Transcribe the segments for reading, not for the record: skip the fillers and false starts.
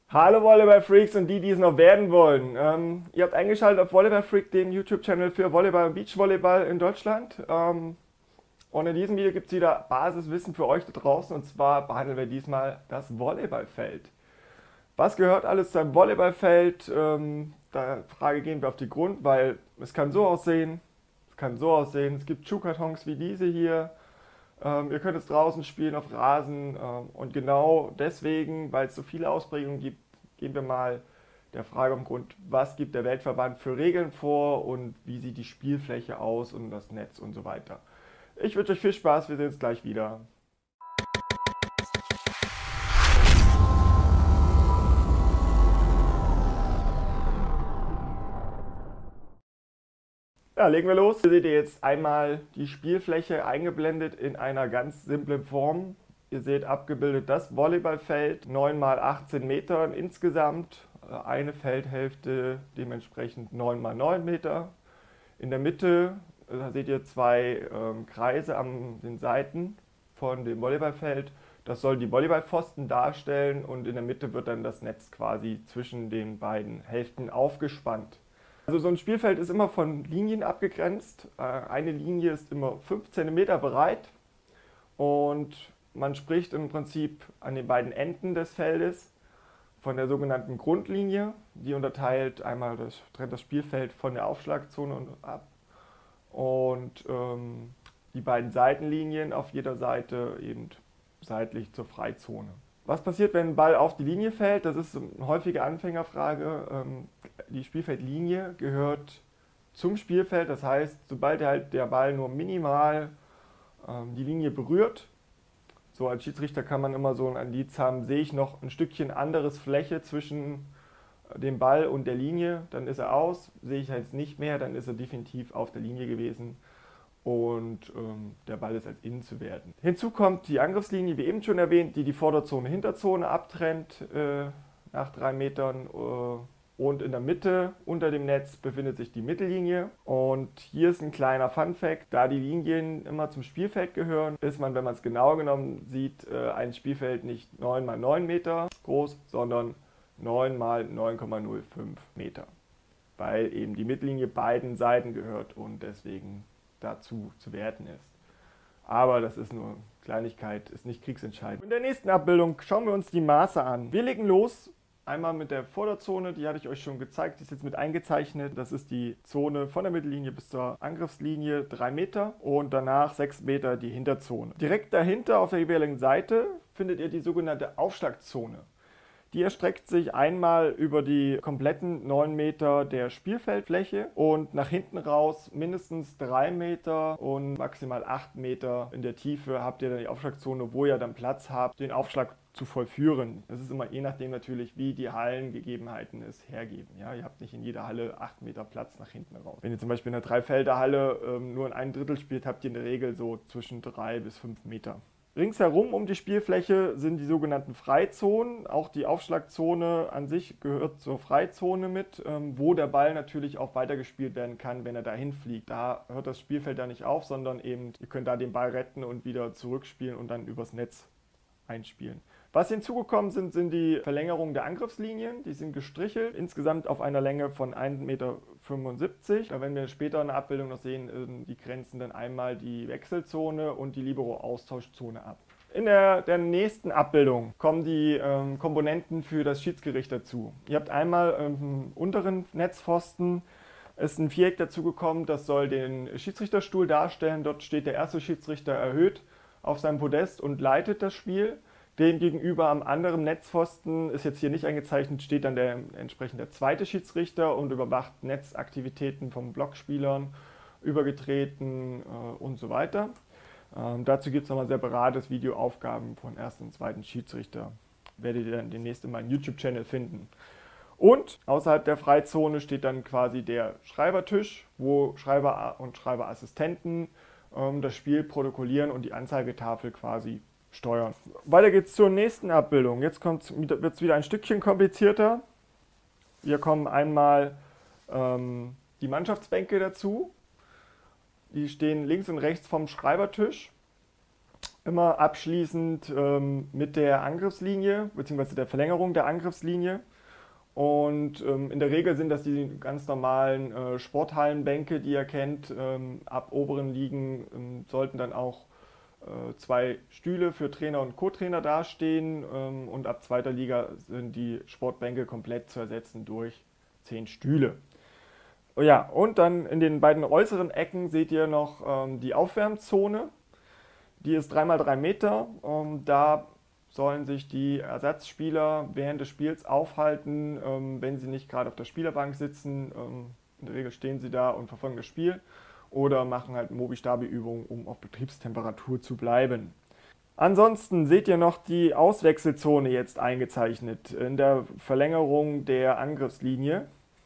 Hallo Volleyball-Freaks und die es noch werden wollen. Ihr habt eingeschaltet auf Volleyball-Freak, den YouTube-Channel für Volleyball und Beachvolleyball in Deutschland. Und in diesem Video gibt es wieder Basiswissen für euch da draußen. Und zwar behandeln wir diesmal das Volleyballfeld. Was gehört alles zu einem Volleyballfeld? Der Frage gehen wir auf die Grund, weil es kann so aussehen, es kann so aussehen. Es gibt Schuhkartons wie diese hier. Ihr könnt es draußen spielen auf Rasen und genau deswegen, weil es so viele Ausprägungen gibt, gehen wir mal der Frage um Grund, was gibt der Weltverband für Regeln vor und wie sieht die Spielfläche aus und das Netz und so weiter. Ich wünsche euch viel Spaß, wir sehen uns gleich wieder. Ja, legen wir los. Hier seht ihr jetzt einmal die Spielfläche eingeblendet in einer ganz simplen Form. Ihr seht abgebildet das Volleyballfeld, 9 mal 18 Metern insgesamt, eine Feldhälfte dementsprechend 9 mal 9 Meter. In der Mitte da seht ihr zwei Kreise an den Seiten von dem Volleyballfeld. Das soll die Volleyballpfosten darstellen und in der Mitte wird dann das Netz quasi zwischen den beiden Hälften aufgespannt. Also so ein Spielfeld ist immer von Linien abgegrenzt. Eine Linie ist immer 5 cm breit und man spricht im Prinzip an den beiden Enden des Feldes von der sogenannten Grundlinie. Die unterteilt einmal trennt das Spielfeld von der Aufschlagzone ab und die beiden Seitenlinien auf jeder Seite eben seitlich zur Freizone. Was passiert, wenn ein Ball auf die Linie fällt? Das ist eine häufige Anfängerfrage. Die Spielfeldlinie gehört zum Spielfeld, das heißt, sobald halt der Ball nur minimal die Linie berührt, so als Schiedsrichter kann man immer so ein Indiz haben, sehe ich noch ein Stückchen anderes Fläche zwischen dem Ball und der Linie, dann ist er aus, sehe ich jetzt nicht mehr, dann ist er definitiv auf der Linie gewesen und der Ball ist als innen zu werten. Hinzu kommt die Angriffslinie, wie eben schon erwähnt, die die Vorderzone-Hinterzone abtrennt nach 3 Metern. Und in der Mitte unter dem Netz befindet sich die Mittellinie. Und hier ist ein kleiner Fun-Fact: Da die Linien immer zum Spielfeld gehören, ist man, wenn man es genau genommen sieht, ein Spielfeld nicht 9 mal 9 Meter groß, sondern 9 mal 9,05 Meter. Weil eben die Mittellinie beiden Seiten gehört und deswegen dazu zu werten ist. Aber das ist nur Kleinigkeit, ist nicht kriegsentscheidend. In der nächsten Abbildung schauen wir uns die Maße an. Wir legen los. Einmal mit der Vorderzone, die hatte ich euch schon gezeigt, die ist jetzt mit eingezeichnet. Das ist die Zone von der Mittellinie bis zur Angriffslinie 3 Meter und danach 6 Meter die Hinterzone. Direkt dahinter auf der jeweiligen Seite findet ihr die sogenannte Aufschlagzone. Die erstreckt sich einmal über die kompletten 9 Meter der Spielfeldfläche und nach hinten raus mindestens 3 Meter und maximal 8 Meter in der Tiefe habt ihr dann die Aufschlagzone, wo ihr dann Platz habt, den Aufschlag zu vollführen. Das ist immer je nachdem natürlich, wie die Hallengegebenheiten es hergeben. Ja, ihr habt nicht in jeder Halle 8 Meter Platz nach hinten raus. Wenn ihr zum Beispiel in einer Dreifelderhalle nur in einem Drittel spielt, habt ihr in der Regel so zwischen 3 bis 5 Meter. Ringsherum um die Spielfläche sind die sogenannten Freizonen. Auch die Aufschlagzone an sich gehört zur Freizone mit, wo der Ball natürlich auch weitergespielt werden kann, wenn er dahin fliegt. Da hört das Spielfeld da nicht auf, sondern eben, ihr könnt da den Ball retten und wieder zurückspielen und dann übers Netz einspielen. Was hinzugekommen sind, sind die Verlängerungen der Angriffslinien. Die sind gestrichelt, insgesamt auf einer Länge von 1,75 Meter. Da werden wir später in der Abbildung noch sehen, die grenzen dann einmal die Wechselzone und die Libero-Austauschzone ab. In der nächsten Abbildung kommen die Komponenten für das Schiedsgericht dazu. Ihr habt einmal im unteren Netzpfosten ist ein Viereck dazugekommen, das soll den Schiedsrichterstuhl darstellen. Dort steht der erste Schiedsrichter erhöht auf seinem Podest und leitet das Spiel. Demgegenüber am anderen Netzpfosten, ist jetzt hier nicht eingezeichnet, steht dann der entsprechende zweite Schiedsrichter und überwacht Netzaktivitäten von Blockspielern, übergetreten und so weiter. Dazu gibt es nochmal separates Videoaufgaben von ersten und zweiten Schiedsrichter. Werdet ihr dann demnächst in meinem YouTube-Channel finden. Und außerhalb der Freizone steht dann quasi der Schreibertisch, wo Schreiber und Schreiberassistenten das Spiel protokollieren und die Anzeigetafel quasi steuern. Weiter geht's zur nächsten Abbildung. Jetzt wird es wieder ein Stückchen komplizierter. Hier kommen einmal die Mannschaftsbänke dazu. Die stehen links und rechts vom Schreibertisch. Immer abschließend mit der Angriffslinie bzw. der Verlängerung der Angriffslinie. Und in der Regel sind das die ganz normalen Sporthallenbänke, die ihr kennt. Ab oberen Ligen sollten dann auch zwei Stühle für Trainer und Co-Trainer dastehen. Und ab zweiter Liga sind die Sportbänke komplett zu ersetzen durch 10 Stühle. Oh ja, und dann in den beiden äußeren Ecken seht ihr noch die Aufwärmzone. Die ist 3 mal 3 Meter. Da sollen sich die Ersatzspieler während des Spiels aufhalten, wenn sie nicht gerade auf der Spielerbank sitzen. In der Regel stehen sie da und verfolgen das Spiel oder machen halt Mobi-Stabi-Übungen, um auf Betriebstemperatur zu bleiben. Ansonsten seht ihr noch die Auswechselzone jetzt eingezeichnet in der Verlängerung der Angriffslinie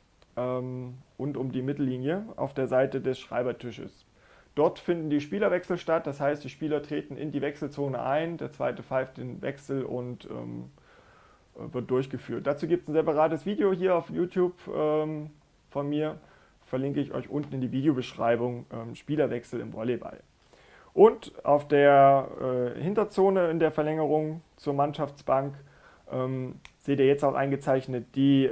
und um die Mittellinie auf der Seite des Schreibertisches. Dort finden die Spielerwechsel statt, das heißt, die Spieler treten in die Wechselzone ein, der zweite pfeift den Wechsel und wird durchgeführt. Dazu gibt es ein separates Video hier auf YouTube von mir, verlinke ich euch unten in die Videobeschreibung, Spielerwechsel im Volleyball. Und auf der Hinterzone in der Verlängerung zur Mannschaftsbank seht ihr jetzt auch eingezeichnet die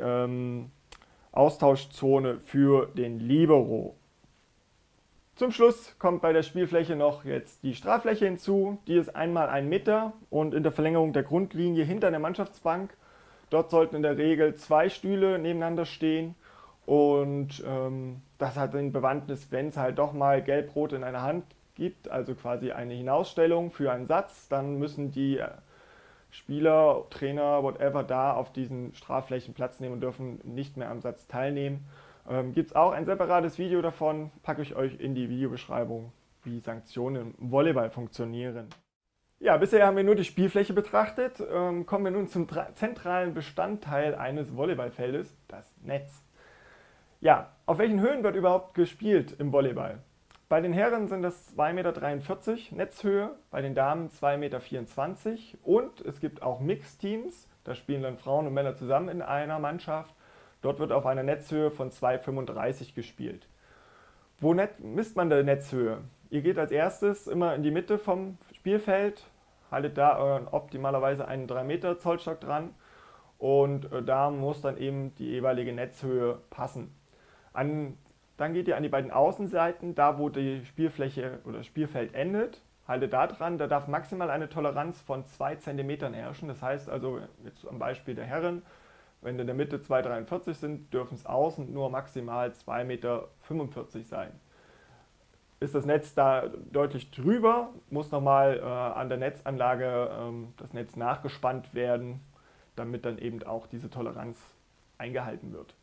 Austauschzone für den Libero. Zum Schluss kommt bei der Spielfläche noch jetzt die Straffläche hinzu. Die ist 1 mal 1 Meter und in der Verlängerung der Grundlinie hinter der Mannschaftsbank. Dort sollten in der Regel 2 Stühle nebeneinander stehen und das hat den Bewandtnis, wenn es halt doch mal Gelb-Rot in einer Hand gibt, also quasi eine Hinausstellung für einen Satz, dann müssen die Spieler, Trainer, whatever da auf diesen Strafflächen Platz nehmen und dürfen nicht mehr am Satz teilnehmen. Gibt es auch ein separates Video davon, packe ich euch in die Videobeschreibung, wie Sanktionen im Volleyball funktionieren. Ja, bisher haben wir nur die Spielfläche betrachtet. Kommen wir nun zum zentralen Bestandteil eines Volleyballfeldes, das Netz. Ja, auf welchen Höhen wird überhaupt gespielt im Volleyball? Bei den Herren sind das 2,43 Meter Netzhöhe, bei den Damen 2,24 Meter und es gibt auch Mixteams, da spielen dann Frauen und Männer zusammen in einer Mannschaft. Dort wird auf einer Netzhöhe von 2,35 gespielt. Wo misst man die Netzhöhe? Ihr geht als erstes immer in die Mitte vom Spielfeld, haltet da euren optimalerweise einen 3 Meter Zollstock dran und da muss dann eben die jeweilige Netzhöhe passen. Dann geht ihr an die beiden Außenseiten, da wo die Spielfläche oder das Spielfeld endet, haltet da dran, da darf maximal eine Toleranz von 2 cm herrschen. Das heißt also, jetzt am Beispiel der Herren, wenn in der Mitte 2,43 sind, dürfen es außen nur maximal 2,45 Meter sein. Ist das Netz da deutlich drüber, muss nochmal an der Netzanlage das Netz nachgespannt werden, damit dann eben auch diese Toleranz eingehalten wird.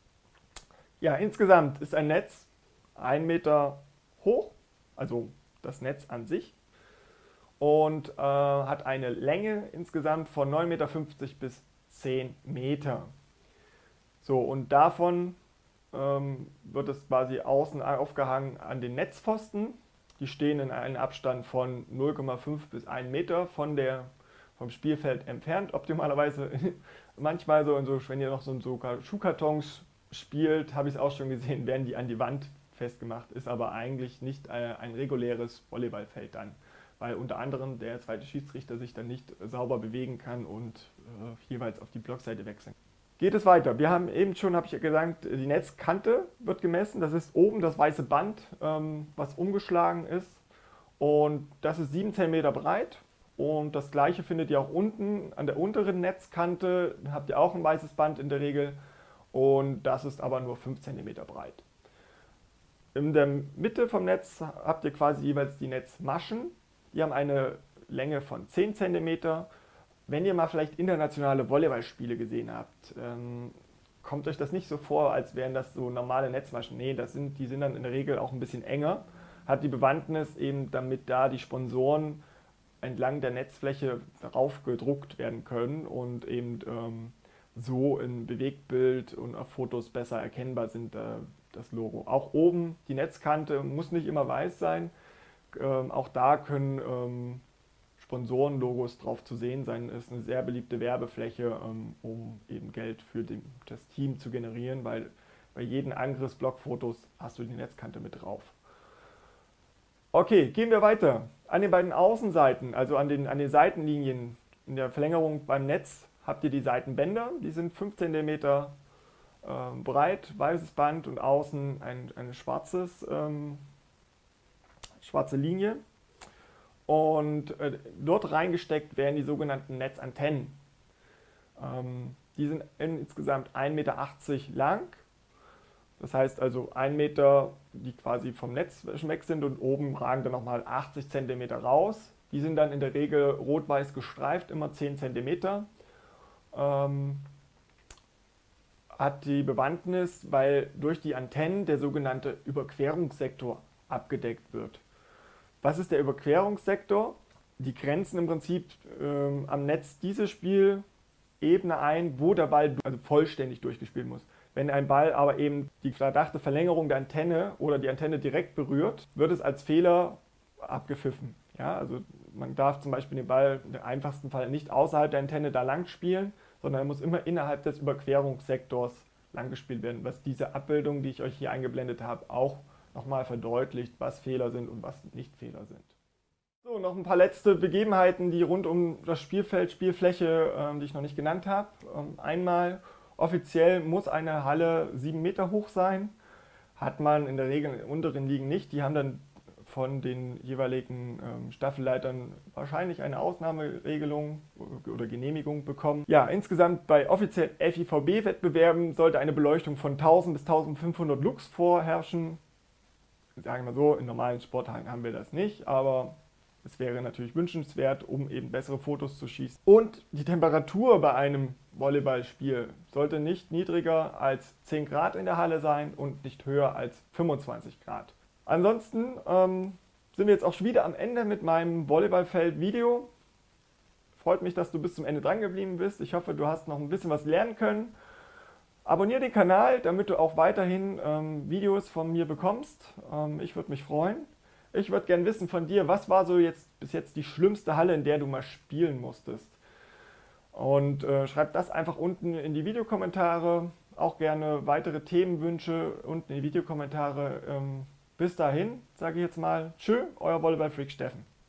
Ja, insgesamt ist ein Netz 1 Meter hoch, also das Netz an sich, und hat eine Länge insgesamt von 9,50 Meter bis 10 Meter. So, und davon wird es quasi außen aufgehangen an den Netzpfosten. Die stehen in einem Abstand von 0,5 bis 1 Meter vom Spielfeld entfernt, optimalerweise. Manchmal wenn ihr noch so Schuhkartons spielt, habe ich es auch schon gesehen, werden die an die Wand festgemacht, ist aber eigentlich nicht ein reguläres Volleyballfeld dann, weil unter anderem der zweite Schiedsrichter sich dann nicht sauber bewegen kann und jeweils auf die Blockseite wechseln. Geht es weiter. Wir haben eben schon, habe ich ja gesagt, die Netzkante wird gemessen. Das ist oben das weiße Band, was umgeschlagen ist. Und das ist 7 cm breit. Und das gleiche findet ihr auch unten an der unteren Netzkante. Da habt ihr auch ein weißes Band in der Regel. Und das ist aber nur 5 cm breit. In der Mitte vom Netz habt ihr quasi jeweils die Netzmaschen. Die haben eine Länge von 10 cm. Wenn ihr mal vielleicht internationale Volleyballspiele gesehen habt, kommt euch das nicht so vor, als wären das so normale Netzmaschen. Nee, die sind dann in der Regel auch ein bisschen enger. Hat die Bewandtnis eben, damit da die Sponsoren entlang der Netzfläche darauf gedruckt werden können und eben so in Bewegtbild und auf Fotos besser erkennbar sind, das Logo. Auch oben die Netzkante muss nicht immer weiß sein. Auch da können Sponsorenlogos drauf zu sehen sein. Ist eine sehr beliebte Werbefläche, um eben Geld für das Team zu generieren, weil bei jedem Angriffsblock-Fotos hast du die Netzkante mit drauf. Okay, gehen wir weiter. An den beiden Außenseiten, also an den Seitenlinien in der Verlängerung beim Netz, habt ihr die Seitenbänder. Die sind 5 cm breit, weißes Band und außen eine schwarze Linie. Und dort reingesteckt werden die sogenannten Netzantennen. Die sind insgesamt 1,80 Meter lang. Das heißt also 1 Meter, die quasi vom Netz weg sind, und oben ragen dann nochmal 80 cm raus. Die sind dann in der Regel rot-weiß gestreift, immer 10 cm. Hat die Bewandtnis, weil durch die Antennen der sogenannte Überquerungssektor abgedeckt wird. Was ist der Überquerungssektor? Die grenzen im Prinzip am Netz diese Spielebene ein, wo der Ball also vollständig durchgespielt muss. Wenn ein Ball aber eben die verdachte Verlängerung der Antenne oder die Antenne direkt berührt, wird es als Fehler abgepfiffen. Ja, also man darf zum Beispiel den Ball im einfachsten Fall nicht außerhalb der Antenne da lang spielen, sondern er muss immer innerhalb des Überquerungssektors lang gespielt werden, was diese Abbildung, die ich euch hier eingeblendet habe, auch nochmal verdeutlicht, was Fehler sind und was nicht Fehler sind. So, noch ein paar letzte Begebenheiten, die rund um das Spielfeld, Spielfläche, die ich noch nicht genannt habe. Einmal, offiziell muss eine Halle 7 Meter hoch sein. Hat man in der Regel in den unteren Ligen nicht. Die haben dann von den jeweiligen Staffelleitern wahrscheinlich eine Ausnahmeregelung oder Genehmigung bekommen. Ja, insgesamt bei offiziellen FIVB-Wettbewerben sollte eine Beleuchtung von 1000 bis 1500 Lux vorherrschen. Sagen wir so, in normalen Sporthallen haben wir das nicht, aber es wäre natürlich wünschenswert, um eben bessere Fotos zu schießen. Und die Temperatur bei einem Volleyballspiel sollte nicht niedriger als 10 Grad in der Halle sein und nicht höher als 25 Grad. Ansonsten sind wir jetzt auch schon wieder am Ende mit meinem Volleyballfeld-Video. Freut mich, dass du bis zum Ende dran geblieben bist. Ich hoffe, du hast noch ein bisschen was lernen können. Abonniere den Kanal, damit du auch weiterhin Videos von mir bekommst. Ich würde mich freuen. Ich würde gerne wissen von dir, was war so bis jetzt die schlimmste Halle, in der du mal spielen musstest? Und schreib das einfach unten in die Videokommentare. Auch gerne weitere Themenwünsche unten in die Videokommentare. Bis dahin, sage ich jetzt mal, tschö, euer Volleyball-Freak Steffen.